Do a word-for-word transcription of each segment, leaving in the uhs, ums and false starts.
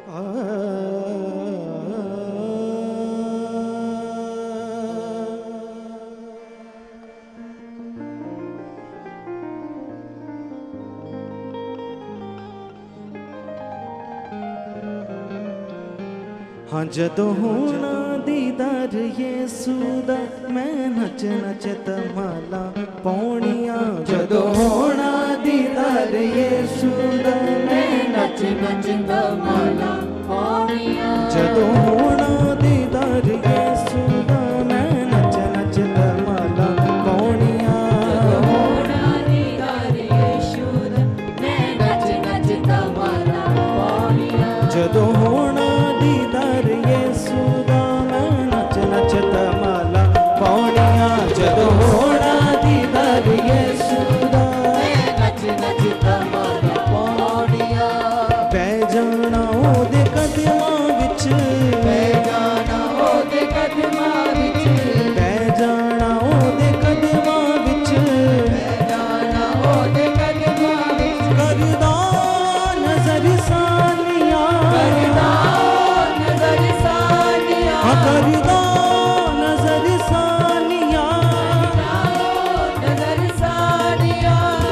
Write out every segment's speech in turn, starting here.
हाँ जदों होना दीदार यीशु दा मैं नच नच तमाला पौड़ियां। जदों होना दीदार यीशु दा मैं नच नच तमाला पौड़ियां। जदों होना दीदार यीशु दा मैं नच नच तमाला पौड़ियां। जदों होना दीदार यीशु दा मैं नच नच तमाला पौड़ियां। जदों होना दीदार यीशु दा मैं नच नच तमाला पौड़ियां। जदों होना दीदार यीशु दा मैं नच नच तमाला पौड़ियां। पै जाना ओदे कदमां विच, पै जाना ओदे कदमां विच, पै जाना ओदे कदमां विच, पै जाना ओदे कदमां विच। करदा नजर सानिया, करदा नजर सानिया, करदा नजर सानिया, नजर सानिया।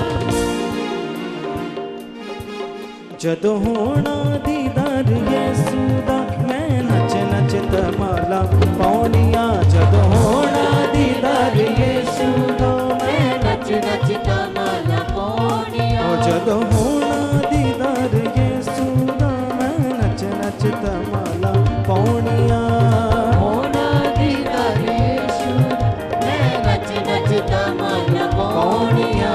जदों होना दीदार यीशु दा मैं नच नच तमाला पौड़ियां। जदों होना दीदार यीशु दा मैं नच नच तमाला पौड़ियां। जदों होना दीदार यीशु दा मैं नच नच तमाला पौड़ियां। होना दीदार यीशु दा मैं नच नच तमाला पौड़ियां।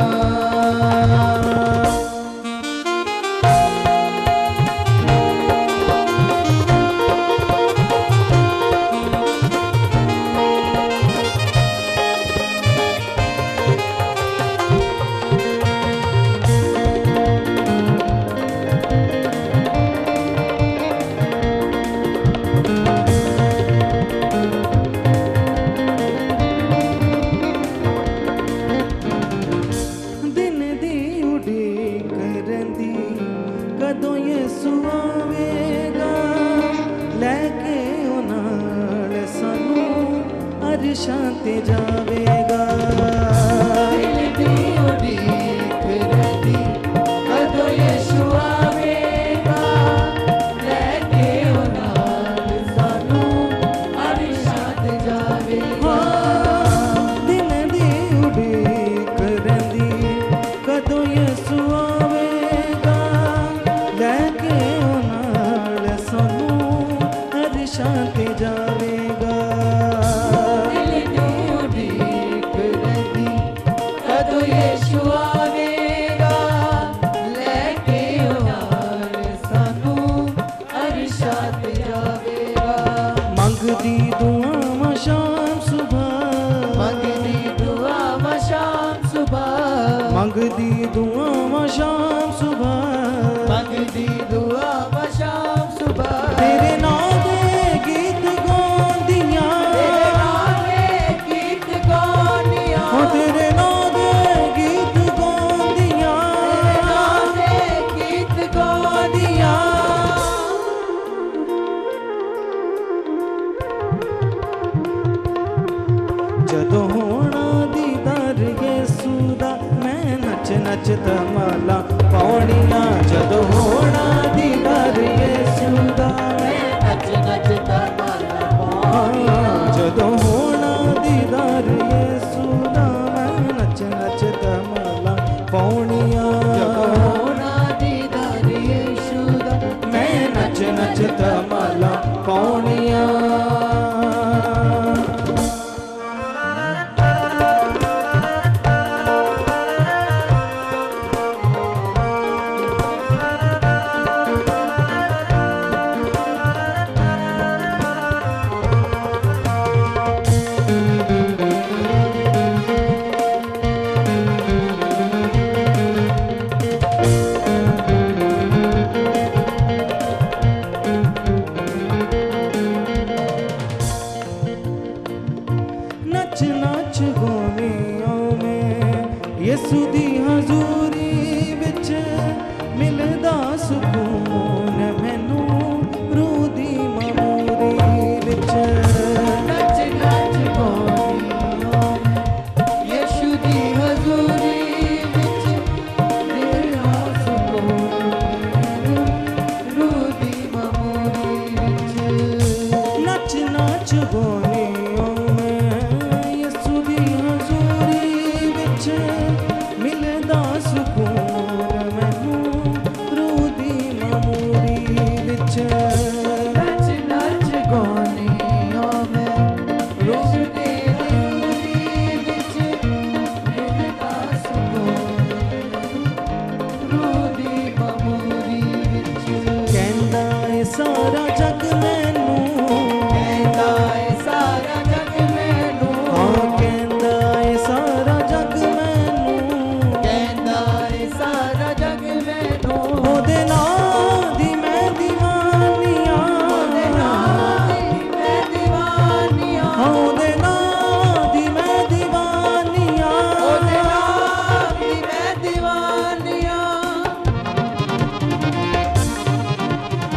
दिन दी उड़ीक रहिंदी कदों यीशु आवेगा, लैके ओ नाल सानू अरशां ते जावेगा। दिल दी उड़ीक रहिंदी कदों यीशु आवेगा, लैके ओ नाल सानू अरशां ते जावेगा। दिन दी उड़ीक रहिंदी कदों यीशु आवेगा, लैके ओ नाल सानू अरशां ते जावेगा। दिल दी उड़ीक रहिंदी कदों यीशु आवेगा, लैके ओ नाल सानू अरशां ते जावेगा। मंगदी दुआवां शाम सुबह, मंगदी दुआवां शाम सुबह, मंगदी दुआवां शाम सुबह, मंगदी दुआवां शाम सुबह। तेरे नाम दे गीत गांदियां, तेरे नाम दे गीत गांदियां, हो तेरे नाम दे गीत गांदियां, तेरे नाम दे गीत गांदियां। जदों होना दीदार यीशु दा मैं नच नच तमाला पौड़ियां। जदों होना दीदार यीशु दा मैं नच नच तमाला पौड़ियां। जदों होना दीदार यीशु दा मैं नच नच तमाला पौड़ियां। जदों होना दीदार यीशु दा मैं नच नच तमाला पौड़ियां।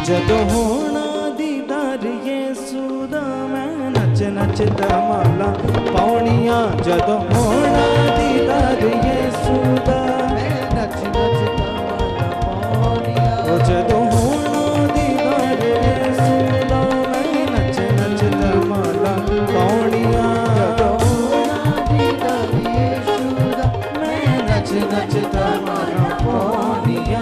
जदों होना दीदार यीशु दा मैं नच नच धमाला पाउणियां जदों होना दीदार यीशु दा मैं नच नच धमाला पाउणियां ओ जदों होना दीदार यीशु दा मैं नच नच धमाला पाउणियां जदों होना दीदार यीशु दा मैं नच नच धमाला पाउणियां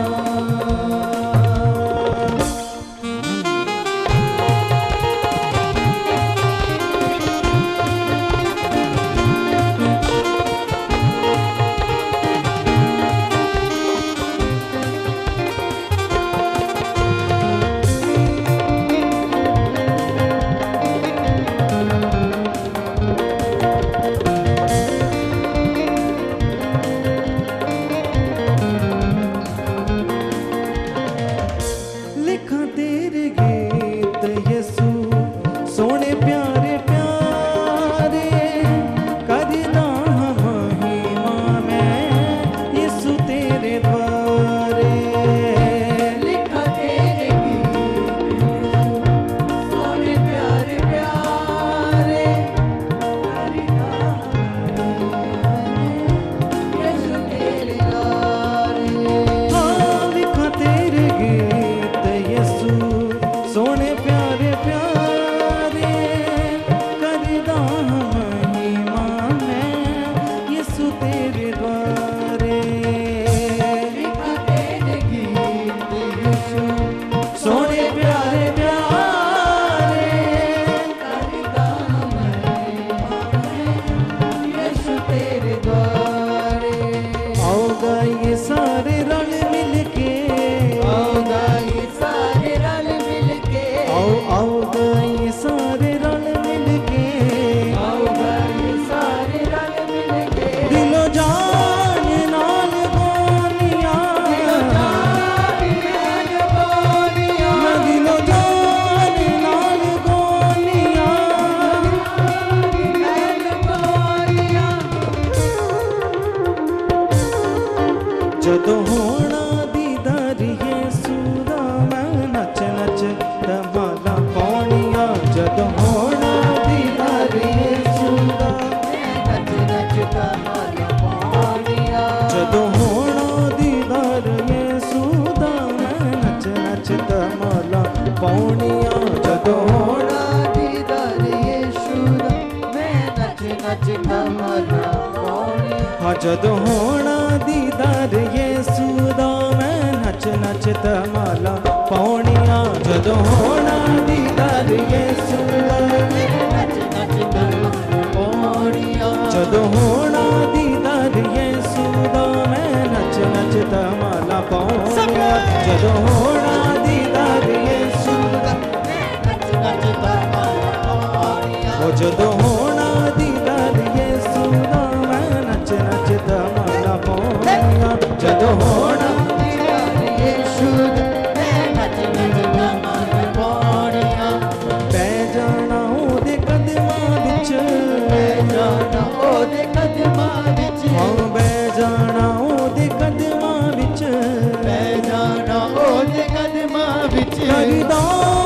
जदों होना दीदार यीशु दा मैं नच नच धमाला पाउणियां जदों होना दीदार यीशु दा मैं नच नच धमाला पाउणियां जदों होना दीदार यीशु दा मैं नच नच धमाला पाउणियां जदों होना दीदार यीशु दा मैं नच नच धमाला पाउणियां हाँ जदों होना दीदार यीशु दा मैं नच नच धमाला पाउणियां जदों होना दीदार यीशु दा मैं नच नच धमाला पाउणियां जदों होना दीदार यीशु दा मैं नच नच धमाला पाउणियां जदों होना दीदार यीशु दा मैं नच नच धमाला पाउणियां ओ जदों होना दीदार यीशु दा मैं नच नच धमाला पाउणियां जदों होना दीदार यीशु दा मैं नच नच धमाला पाउणियां पै जाना ओदे कदमां विच पै जाना ओदे कदमां विच हां पै जाना ओदे कदमां विच पै जाना ओदे कदमां विच करदा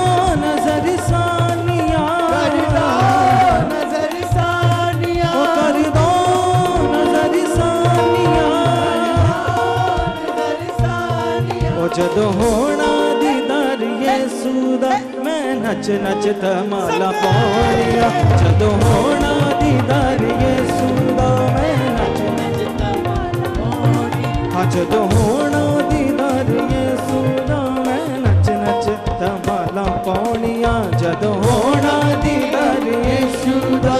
नजर सानिया करदा नजर सानिया ओ करदा नजर सानिया ओ जदों होना दीदार यीशु दा मैं नच नच धमाला पाउणियां जदों होना दीदार यीशु दा मैं नच नच धमाला पाउणियां हाँ जदों होना दीदार यीशु दा मैं नच नच धमाला पाउणियां जदों होना दीदार यीशु दा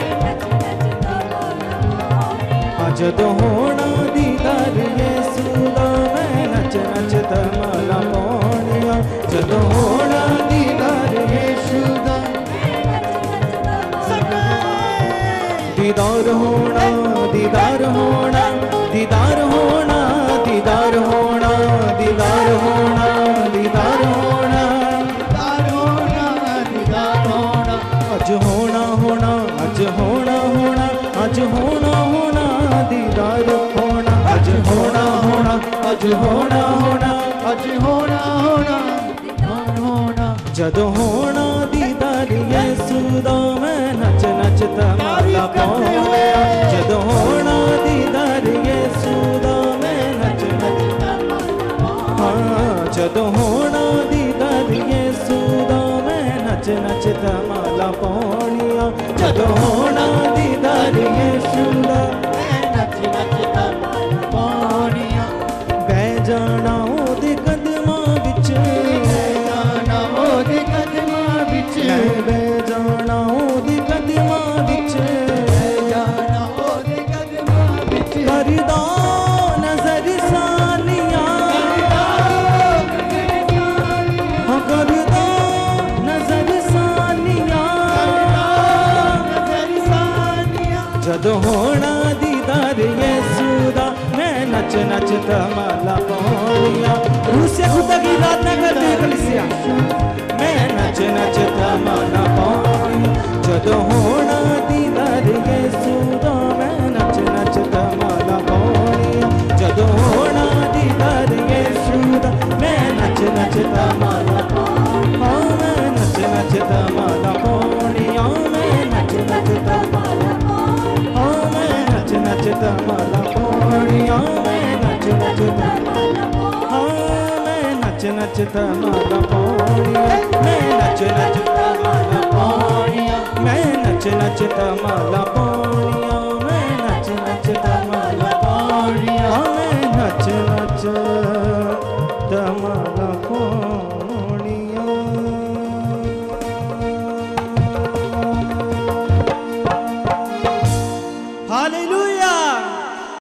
हाँ जदों होना दीदार यीशु दा मैं नच नच धमाला पाउणियां जदों होना दीदार यीशु दा दीदार होना दीदार होना दीदार होना दीदार होना दीदार होना दीदार होना दीदार होना दीदार होना अज होना होना अज होना होना अज होना होना दीदार होना अज होना होना अज होना होना अज होना होना जदों होना दीदार यीशु दा मैं नच नच तमाला पाउणिया जदों होना दीदार यीशु दा मैं नच नच हाँ जदों होना दीदार यीशु दा मैं नच नच तमाला पाउणिया जदों होना दीदार यीशु दा मैं नच नच तमाला पाउणिया बह जाना ओदे कदमां विच मैं बह जाना ओदे कदमां विच करदा नजर सानियां हाँ करदा नजर सानियां जदों होना दीदार यीशु दा मैं नच नच तमाला पाउणिया रूसिया खुदा की रात ना करते कलीसिया मैं नच नच तमाला पाउणिया जदों होना दीदार यीशु दा मैं नच नच तमाला पाउणिया जदों होना दीदार यीशु दा मैं नच नच तमाला पाउणिया मैं नच नच तमाला पाउणिया मैं नच नच तमाला पाउणिया मैं नच नच तमाला पाउणिया मैं नच नच तमाला मैं नच नच तमाला पाउणिया मैं नच नच तमाला पाउणिया मैं नच नच तमाला